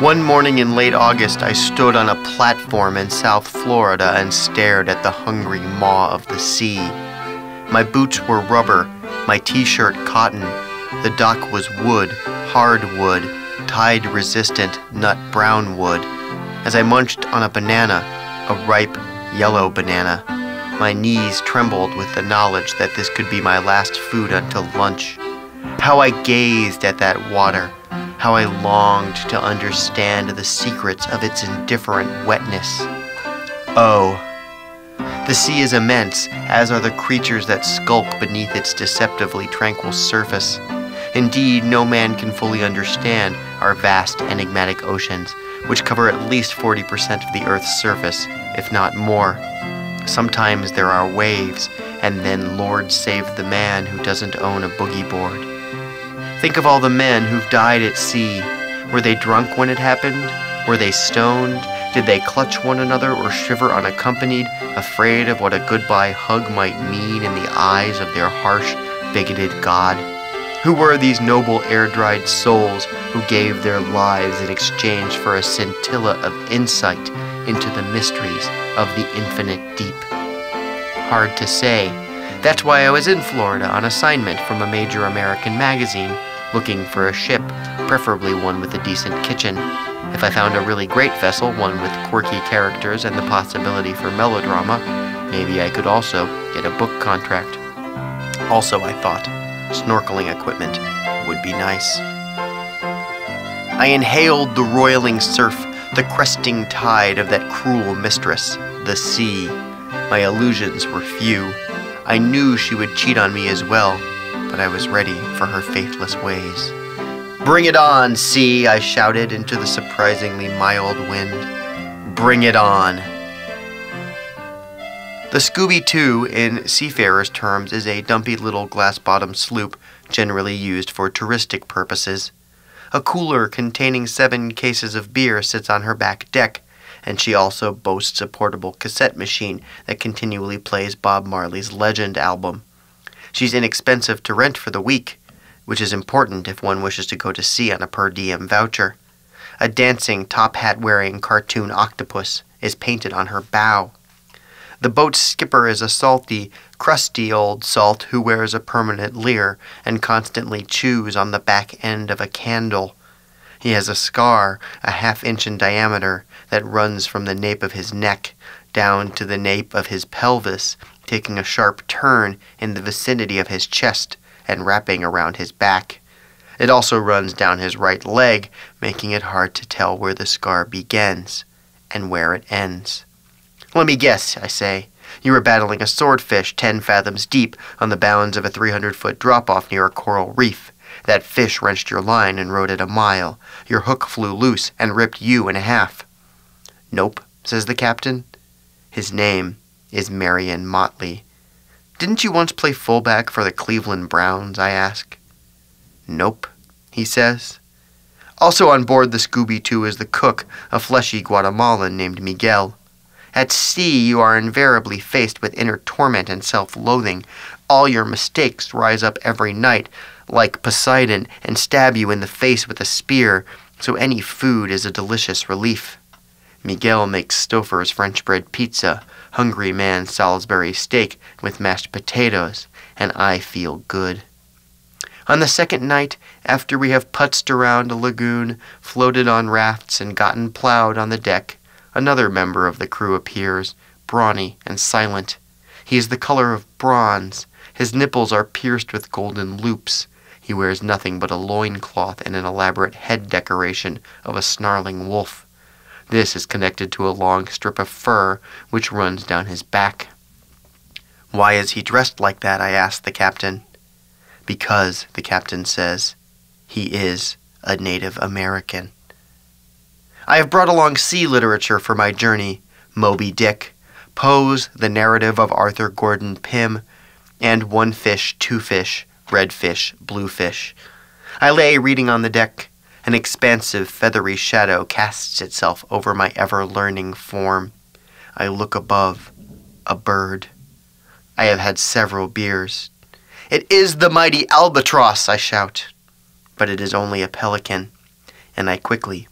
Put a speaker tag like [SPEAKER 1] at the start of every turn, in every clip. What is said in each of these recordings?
[SPEAKER 1] One morning in late August, I stood on a platform in South Florida and stared at the hungry maw of the sea. My boots were rubber, my t-shirt cotton. The dock was wood, hard wood, tide-resistant nut brown wood. As I munched on a banana, a ripe yellow banana, my knees trembled with the knowledge that this could be my last food until lunch. How I gazed at that water, how I longed to understand the secrets of its indifferent wetness. Oh, the sea is immense, as are the creatures that skulk beneath its deceptively tranquil surface. Indeed, no man can fully understand our vast enigmatic oceans, which cover at least 40% of the Earth's surface, if not more. Sometimes there are waves, and then Lord save the man who doesn't own a boogie board. Think of all the men who've died at sea. Were they drunk when it happened? Were they stoned? Did they clutch one another or shiver unaccompanied, afraid of what a goodbye hug might mean in the eyes of their harsh, bigoted God? Who were these noble air-dried souls who gave their lives in exchange for a scintilla of insight into the mysteries of the infinite deep? Hard to say. That's why I was in Florida on assignment from a major American magazine, looking for a ship, preferably one with a decent kitchen. If I found a really great vessel, one with quirky characters and the possibility for melodrama, maybe I could also get a book contract. Also, I thought, snorkeling equipment would be nice. I inhaled the roiling surf, the cresting tide of that cruel mistress, the sea. My illusions were few. I knew she would cheat on me as well, but I was ready for her faithless ways. "Bring it on, sea!" I shouted into the surprisingly mild wind. "Bring it on!" The Scooby-Doo, in seafarers' terms, is a dumpy little glass-bottomed sloop generally used for touristic purposes. A cooler containing 7 cases of beer sits on her back deck, and she also boasts a portable cassette machine that continually plays Bob Marley's Legend album. She's inexpensive to rent for the week, which is important if one wishes to go to sea on a per diem voucher. A dancing, top-hat-wearing cartoon octopus is painted on her bow. The boat's skipper is a salty, crusty old salt who wears a permanent leer and constantly chews on the back end of a candle. He has a scar, a half-inch in diameter, that runs from the nape of his neck down to the nape of his pelvis, taking a sharp turn in the vicinity of his chest and wrapping around his back. It also runs down his right leg, making it hard to tell where the scar begins and where it ends. "Let me guess," I say. "You were battling a swordfish 10 fathoms deep on the bounds of a 300-foot drop-off near a coral reef. That fish wrenched your line and rode it a mile. Your hook flew loose and ripped you in half." "Nope," says the captain. His name is Marion Motley. "Didn't you once play fullback for the Cleveland Browns?" I ask. "Nope," he says. Also on board the Scooby-Doo is the cook, a fleshy Guatemalan named Miguel. At sea, you are invariably faced with inner torment and self-loathing. All your mistakes rise up every night, like Poseidon, and stab you in the face with a spear, so any food is a delicious relief. Miguel makes Stouffer's French bread pizza, Hungry Man's Salisbury steak with mashed potatoes, and I feel good. On the second night, after we have putzed around a lagoon, floated on rafts, and gotten plowed on the deck, another member of the crew appears, brawny and silent. He is the color of bronze. His nipples are pierced with golden loops. He wears nothing but a loincloth and an elaborate head decoration of a snarling wolf. This is connected to a long strip of fur which runs down his back. "Why is he dressed like that?" I ask the captain. "Because," the captain says, "he is a Native American." I have brought along sea literature for my journey: Moby Dick, Poe's The Narrative of Arthur Gordon Pym, and One Fish, Two Fish, Red Fish, Blue Fish. I lay reading on the deck. An expansive, feathery shadow casts itself over my ever-learning form. I look above. A bird. I have had several beers. "It is the mighty albatross!" I shout. But it is only a pelican, and I quickly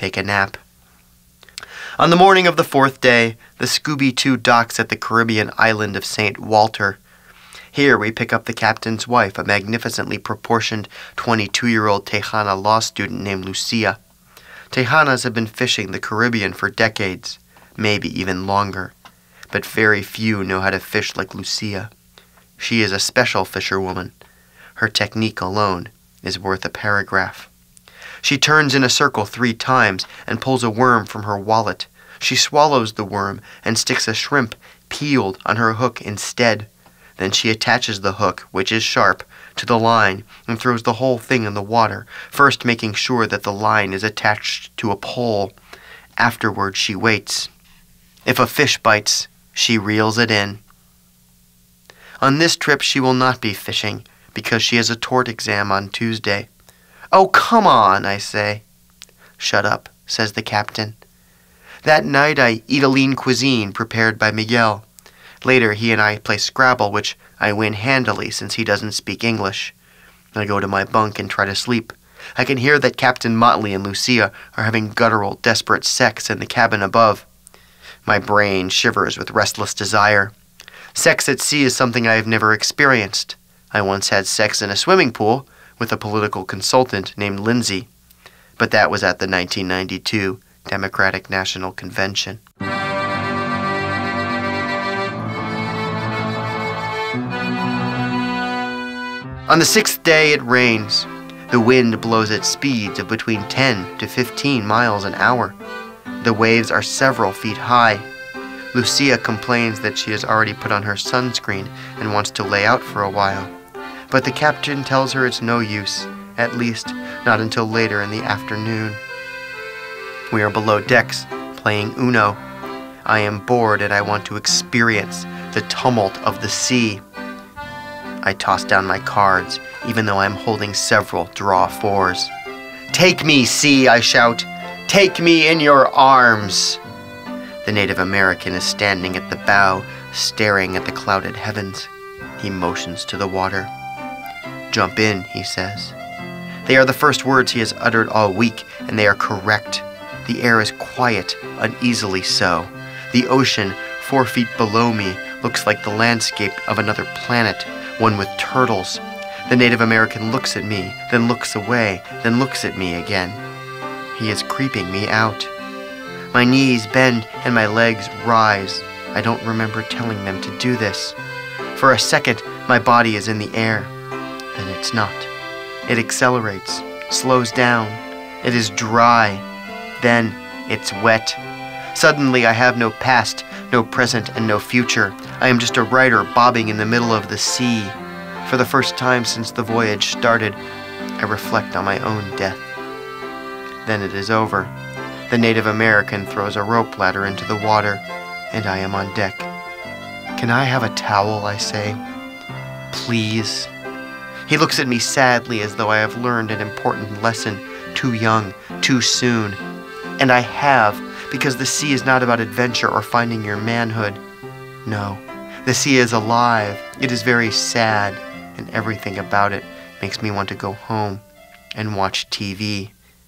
[SPEAKER 1] take a nap. On the morning of the 4th day, the Scooby-Doo docks at the Caribbean island of St. Walter. Here we pick up the captain's wife, a magnificently proportioned 22-year-old Tejana law student named Lucia. Tejanas have been fishing the Caribbean for decades, maybe even longer, but very few know how to fish like Lucia. She is a special fisherwoman. Her technique alone is worth a paragraph. She turns in a circle 3 times and pulls a worm from her wallet. She swallows the worm and sticks a shrimp peeled on her hook instead. Then she attaches the hook, which is sharp, to the line and throws the whole thing in the water, first making sure that the line is attached to a pole. Afterward, she waits. If a fish bites, she reels it in. On this trip, she will not be fishing because she has a tort exam on Tuesday. "Oh, come on," I say. "Shut up," says the captain. That night I eat a lean cuisine prepared by Miguel. Later he and I play Scrabble, which I win handily since he doesn't speak English. I go to my bunk and try to sleep. I can hear that Captain Motley and Lucia are having guttural, desperate sex in the cabin above. My brain shivers with restless desire. Sex at sea is something I have never experienced. I once had sex in a swimming pool with a political consultant named Lindsay, but that was at the 1992 Democratic National Convention. On the 6th day it rains. The wind blows at speeds of between 10 to 15 miles an hour. The waves are several feet high. Lucia complains that she has already put on her sunscreen and wants to lay out for a while. But the captain tells her it's no use, at least not until later in the afternoon. We are below decks, playing Uno. I am bored and I want to experience the tumult of the sea. I toss down my cards, even though I am holding several draw 4s. "Take me, sea," I shout. "Take me in your arms." The Native American is standing at the bow, staring at the clouded heavens. He motions to the water. "Jump in," he says. They are the first words he has uttered all week, and they are correct. The air is quiet, uneasily so. The ocean, 4 feet below me, looks like the landscape of another planet, one with turtles. The Native American looks at me, then looks away, then looks at me again. He is creeping me out. My knees bend and my legs rise. I don't remember telling them to do this. For a second, my body is in the air. Then it's not. It accelerates, slows down. It is dry. Then it's wet. Suddenly I have no past, no present, and no future. I am just a rider bobbing in the middle of the sea. For the first time since the voyage started, I reflect on my own death. Then it is over. The Native American throws a rope ladder into the water, and I am on deck. "Can I have a towel?" I say. "Please." He looks at me sadly as though I have learned an important lesson too young, too soon. And I have, because the sea is not about adventure or finding your manhood. No, the sea is alive. It is very sad, and everything about it makes me want to go home and watch TV.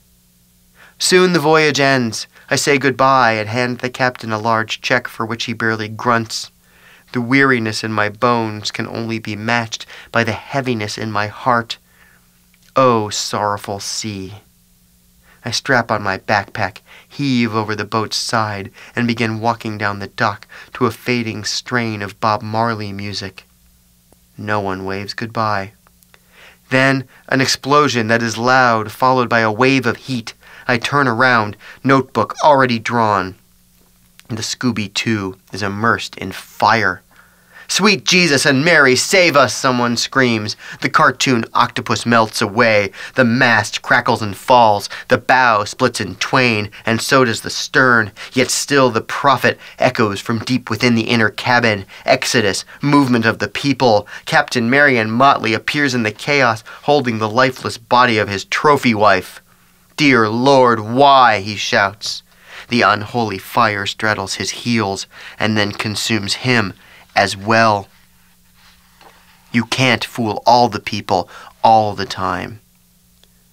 [SPEAKER 1] Soon the voyage ends. I say goodbye and hand the captain a large check for which he barely grunts. The weariness in my bones can only be matched by the heaviness in my heart. Oh, sorrowful sea. I strap on my backpack, heave over the boat's side, and begin walking down the dock to a fading strain of Bob Marley music. No one waves goodbye. Then an explosion that is loud, followed by a wave of heat. I turn around, notebook already drawn. The Scooby-Doo is immersed in fire. "Sweet Jesus and Mary, save us!" someone screams. The cartoon octopus melts away. The mast crackles and falls. The bow splits in twain, and so does the stern. Yet still the prophet echoes from deep within the inner cabin. Exodus, movement of the people. Captain Marion Motley appears in the chaos, holding the lifeless body of his trophy wife. "Dear Lord, why?" he shouts. The unholy fire straddles his heels, and then consumes him as well. You can't fool all the people all the time.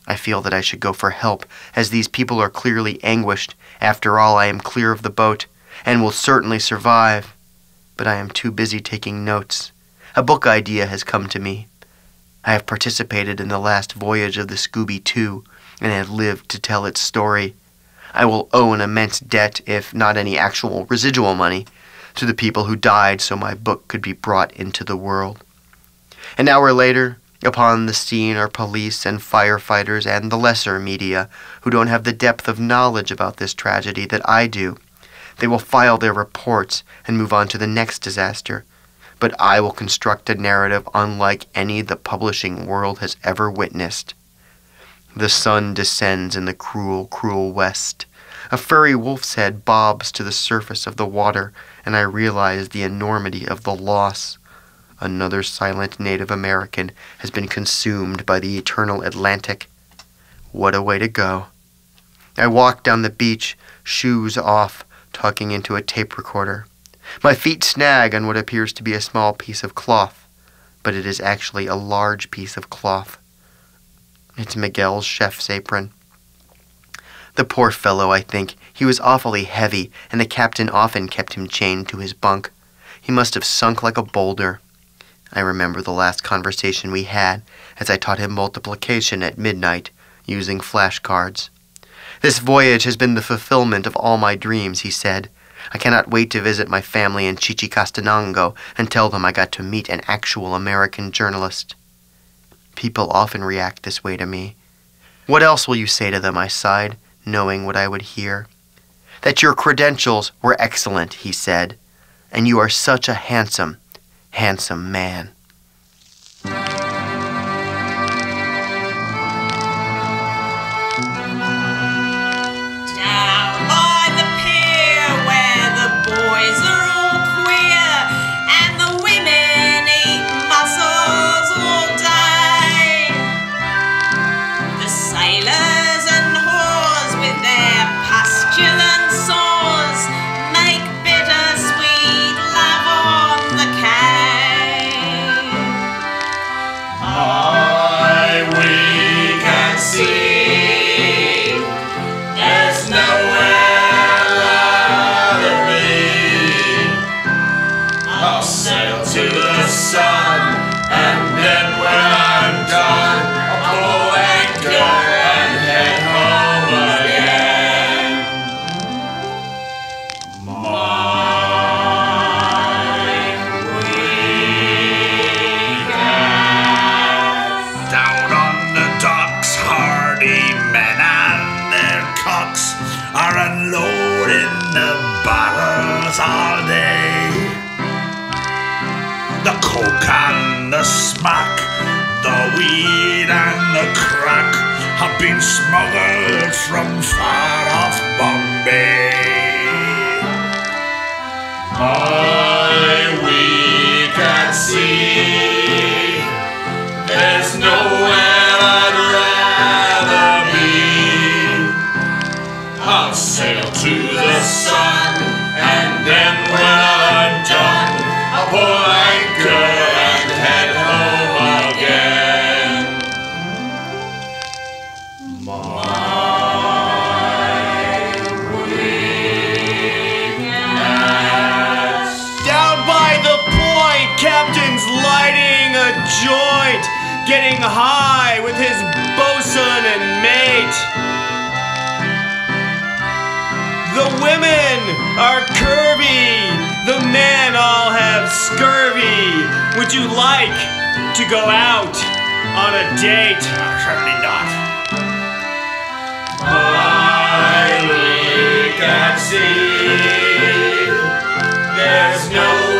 [SPEAKER 1] I feel that I should go for help, as these people are clearly anguished. After all, I am clear of the boat, and will certainly survive. But I am too busy taking notes. A book idea has come to me. I have participated in the last voyage of the Scooby-Doo, and have lived to tell its story. I will owe an immense debt, if not any actual residual money, to the people who died so my book could be brought into the world. An hour later, upon the scene are police and firefighters and the lesser media who don't have the depth of knowledge about this tragedy that I do. They will file their reports and move on to the next disaster. But I will construct a narrative unlike any the publishing world has ever witnessed. The sun descends in the cruel, cruel west. A furry wolf's head bobs to the surface of the water, and I realize the enormity of the loss. Another silent Native American has been consumed by the eternal Atlantic. What a way to go. I walk down the beach, shoes off, talking into a tape recorder. My feet snag on what appears to be a small piece of cloth, but it is actually a large piece of cloth. It's Miguel's chef's apron. The poor fellow, I think. He was awfully heavy, and the captain often kept him chained to his bunk. He must have sunk like a boulder. I remember the last conversation we had, as I taught him multiplication at midnight, using flashcards. This voyage has been the fulfillment of all my dreams, he said. I cannot wait to visit my family in Chichicastenango and tell them I got to meet an actual American journalist. People often react this way to me. What else will you say to them, I sighed, knowing what I would hear. That your credentials were excellent, he said, and you are such a handsome, handsome man.
[SPEAKER 2] The coke and the smack, the weed and the crack have been smuggled from far off Bombay. We can see there's nowhere I'd rather be. I'll sail to the sun, and then when I'm done, I'll pull anchor and head home again. My weakness.
[SPEAKER 3] Down by the point, captain's lighting a joint, getting high with his bosun and mate. The women are curvy, the men all have scurvy. Would you like to go out on a date?
[SPEAKER 2] Certainly not.
[SPEAKER 3] We can see there's no